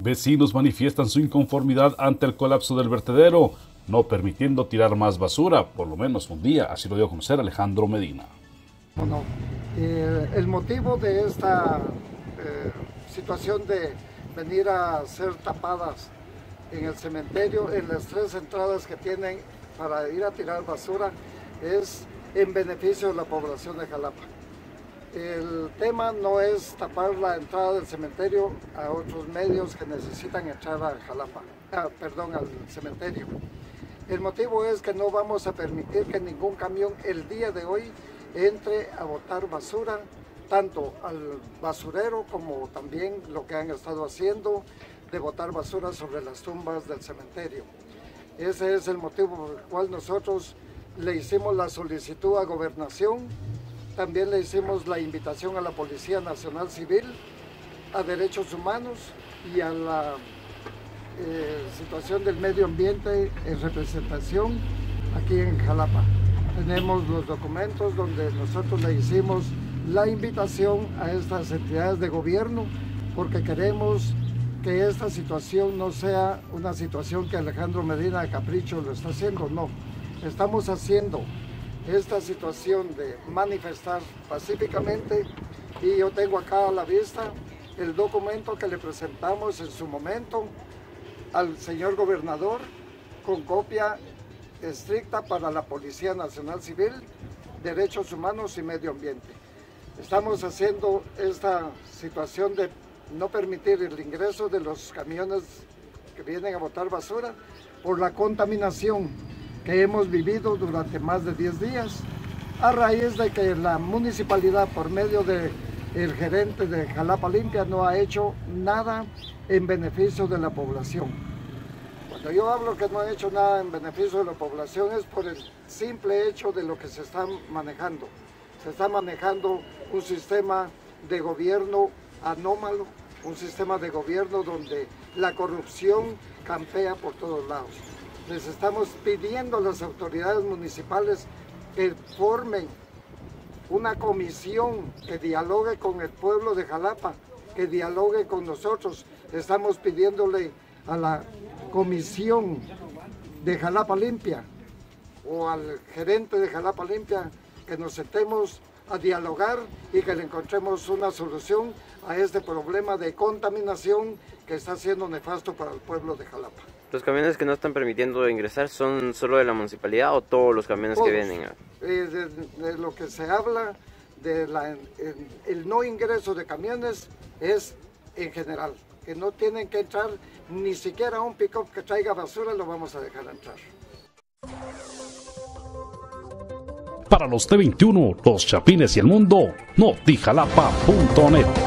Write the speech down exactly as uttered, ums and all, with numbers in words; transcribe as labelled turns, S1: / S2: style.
S1: Vecinos manifiestan su inconformidad ante el colapso del vertedero, no permitiendo tirar más basura, por lo menos un día, así lo dio a conocer Alejandro Medina.
S2: Bueno, eh, el motivo de esta eh, situación de venir a ser tapadas en el cementerio, en las tres entradas que tienen para ir a tirar basura, es en beneficio de la población de Jalapa. El tema no es tapar la entrada del cementerio a otros medios que necesitan entrar a Jalapa, ah, perdón, al cementerio. El motivo es que no vamos a permitir que ningún camión el día de hoy entre a botar basura, tanto al basurero como también lo que han estado haciendo de botar basura sobre las tumbas del cementerio. Ese es el motivo por el cual nosotros le hicimos la solicitud a Gobernación. También le hicimos la invitación a la Policía Nacional Civil, a Derechos Humanos y a la eh, situación del medio ambiente en representación aquí en Jalapa. Tenemos los documentos donde nosotros le hicimos la invitación a estas entidades de gobierno porque queremos que esta situación no sea una situación que Alejandro Medina de Capricho lo está haciendo, no. Estamos haciendo esta situación de manifestar pacíficamente y yo tengo acá a la vista el documento que le presentamos en su momento al señor gobernador con copia estricta para la Policía Nacional Civil, Derechos Humanos y Medio Ambiente. Estamos haciendo esta situación de no permitir el ingreso de los camiones que vienen a botar basura por la contaminación que hemos vivido durante más de diez días, a raíz de que la municipalidad, por medio del gerente de Jalapa Limpia, no ha hecho nada en beneficio de la población. Cuando yo hablo que no ha hecho nada en beneficio de la población es por el simple hecho de lo que se está manejando. Se está manejando un sistema de gobierno anómalo, un sistema de gobierno donde la corrupción campea por todos lados. Les estamos pidiendo a las autoridades municipales que formen una comisión que dialogue con el pueblo de Jalapa, que dialogue con nosotros. Estamos pidiéndole a la comisión de Jalapa Limpia o al gerente de Jalapa Limpia que nos sentemos a dialogar y que le encontremos una solución a este problema de contaminación que está siendo nefasto para el pueblo de Jalapa.
S3: ¿Los camiones que no están permitiendo ingresar son solo de la municipalidad o todos los camiones todos, que vienen? A...
S2: Eh, de, de lo que se habla de la, el, el no ingreso de camiones es en general, que no tienen que entrar, ni siquiera un pick-up que traiga basura lo vamos a dejar entrar.
S1: Para los T veintiuno, los Chapines y el mundo, Notijalapa punto net.